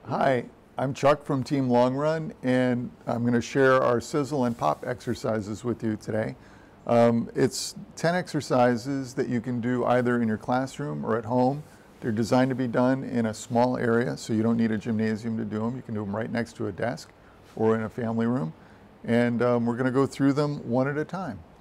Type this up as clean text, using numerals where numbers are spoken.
Hi, I'm Chuck from Team Long Run, and I'm going to share our sizzle and pop exercises with you today. It's 10 exercises that you can do either in your classroom or at home. They're designed to be done in a small area, so you don't need a gymnasium to do them. You can do them right next to a desk or in a family room. And we're going to go through them one at a time.